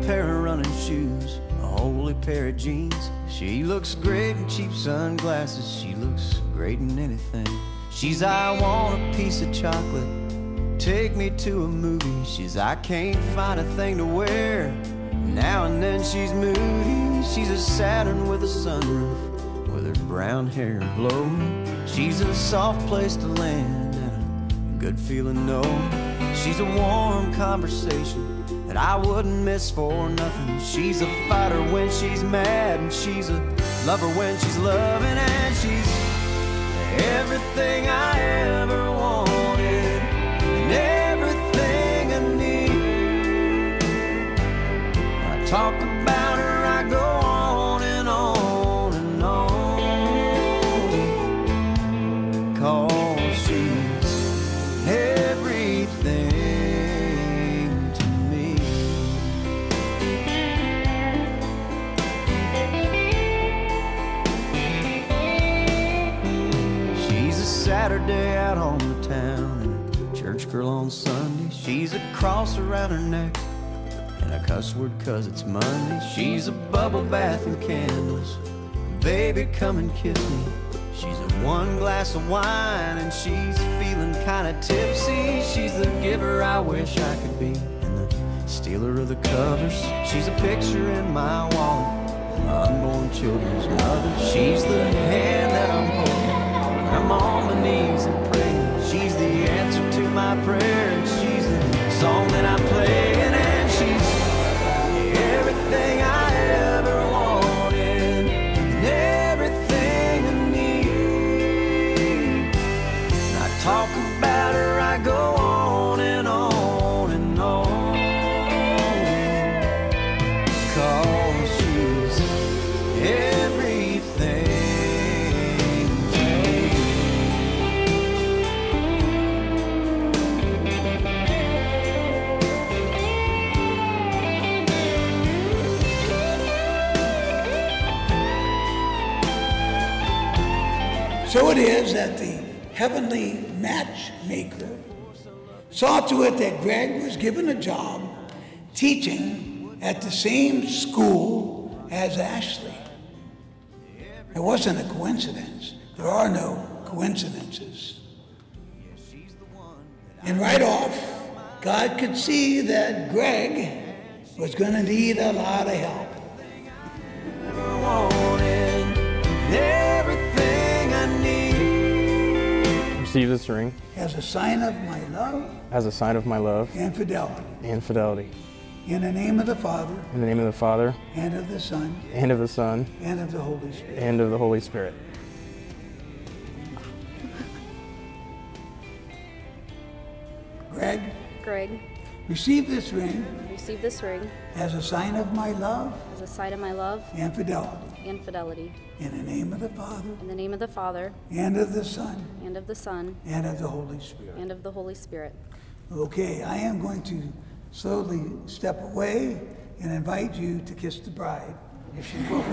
pair of running shoes, a holy pair of jeans. She looks great in cheap sunglasses, she looks great in anything. She's I want a piece of chocolate, take me to a movie. She's I can't find a thing to wear, now and then she's moody. She's a Saturn with a sunroof, with her brown hair blowing. She's a soft place to land and a good feeling, no. She's a warm conversation that I wouldn't miss for nothing. She's a fighter when she's mad, and she's a lover when she's loving. And she's everything I ever wanted and everything I need. I talk about her, I go on and on and on, 'cause she's everything to me. She's a Saturday out on the town and a church girl on Sunday. She's a cross around her neck and a cuss word 'cause it's Monday. She's a bubble bath and candles, baby come and kiss me. She's a one glass of wine and she's feeling kinda tipsy. She's the giver I wish I could be and the stealer of the covers. She's a picture in my wallet, my unborn children's mother. She's the hand that I'm holding when I'm on my knees and praying. She's the answer to my prayer, and she's the song that I'm playing. And she's everything I ever wanted and everything I need. And I talk about her, I go on and on and on, 'cause she's everything to me. So it is that the heavenly matchmaker saw to it that Greg was given a job teaching at the same school as Ashley. It wasn't a coincidence. There are no coincidences. And right off, God could see that Greg was going to need a lot of help. Ever wanted everything I need. Receive this ring As a sign of my love as a sign of my love and fidelity. and fidelity. In the name of the Father, In the name of the Father, and of the Son, and of the Son, and of the Holy Spirit. and of the Holy Spirit. Greg, Receive receive this ring this ring as a sign of my love as a sign of my love and fidelity. and fidelity. In the name of the Father, In the name of the Father, and of the Son, and of the Son, and of the Holy Spirit. and of the Holy Spirit. Okay, I am going to slowly step away and invite you to kiss the bride, if she will.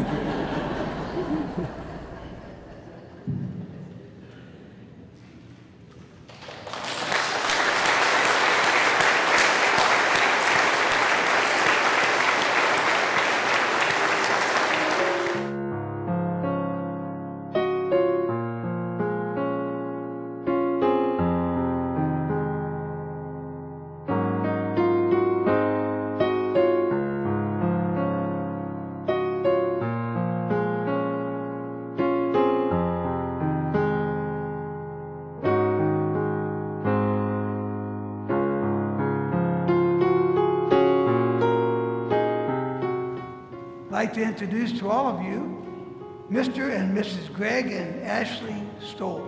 I'd like to introduce to all of you Mr. and Mrs. Greg and Ashley Stoll.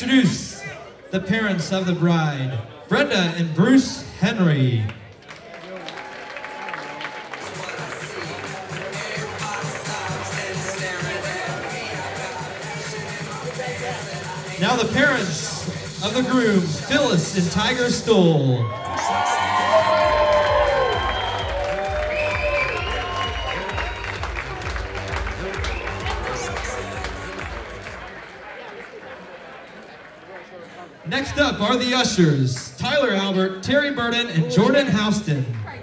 introduce the parents of the bride, Brenda and Bruce Henry. Now the parents of the groom, Phyllis and Tiger Stoll. Next up are the ushers, Tyler Albert, Terry Burden, and Jordan Houston.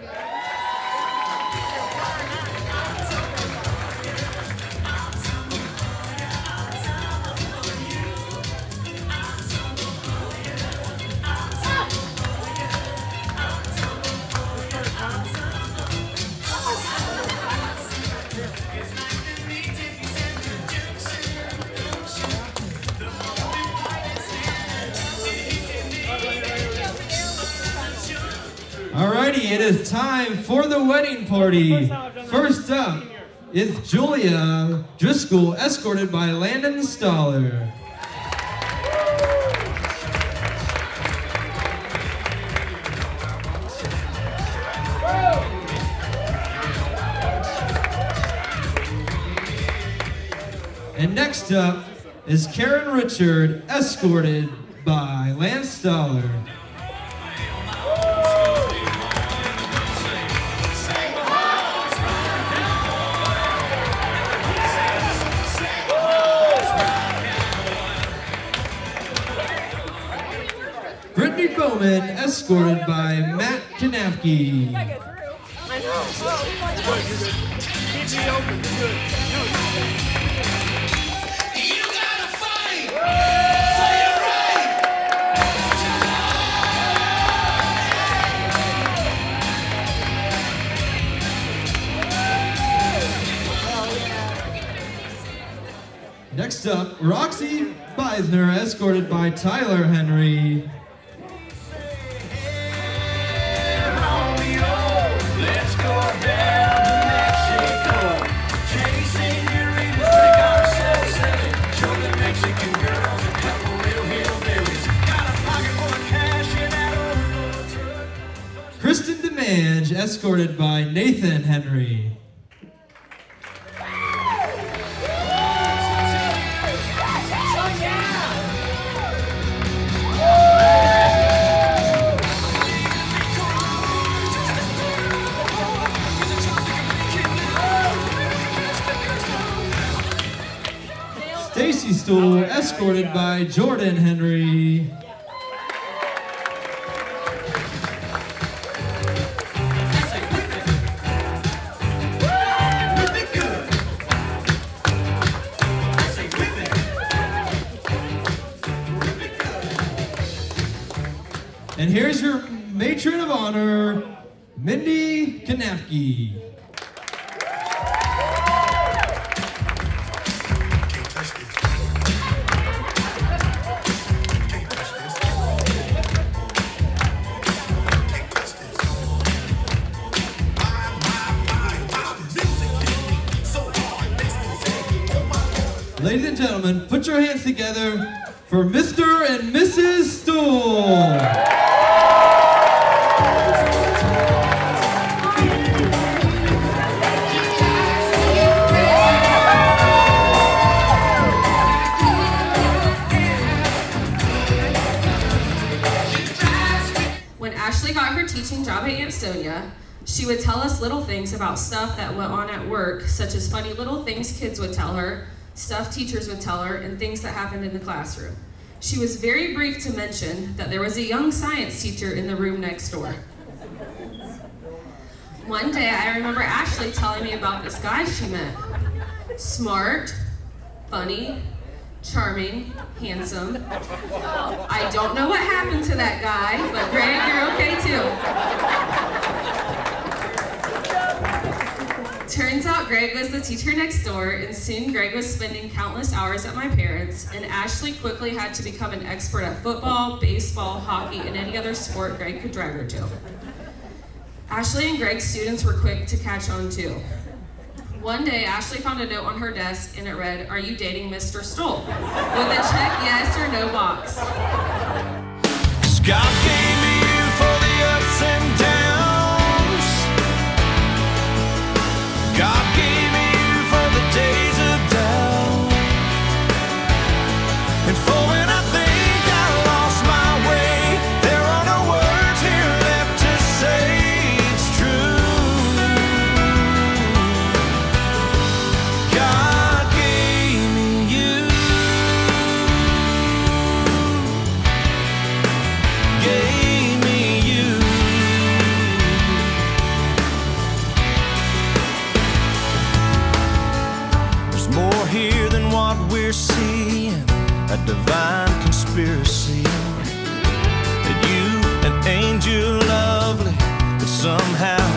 Alrighty, it is time for the wedding party. First up is Julia Driscoll, escorted by Landon Stoller. And next up is Karen Richard, escorted by Lance Stoller. Brittany Bowman, escorted by Matt Kanapke. Next up, Roxy Beisner, escorted by Tyler Henry. Kristen DeMange, escorted by Nathan Henry. Stacy Stool, escorted by Jordan Henry. And here's your matron of honor, Mindy Kanapke. Ladies and gentlemen, put your hands together for Mr. and Mrs. Stool. When Ashley got her teaching job at Aunt Sonia, she would tell us little things about stuff that went on at work, such as funny little things kids would tell her, stuff teachers would tell her, and things that happened in the classroom. She was very brief to mention that there was a young science teacher in the room next door. One day, I remember Ashley telling me about this guy she met. Smart, funny, charming, handsome. I don't know what happened to that guy, but Greg, you're okay too. Turns out Greg was the teacher next door, and soon Greg was spending countless hours at my parents', and Ashley quickly had to become an expert at football, baseball, hockey, and any other sport Greg could drag her to. Ashley and Greg's students were quick to catch on too. One day, Ashley found a note on her desk and it read, "Are you dating Mr. Stoll?" with a check yes or no box. God gave me you for the ups and downs. God gave me you for the days of doubt. And for when I think I lost my way, there are no words here left to say it's true. God gave me you. Gave me you. There's more here than what we're seeing, a divine conspiracy. That you, an angel lovely, could somehow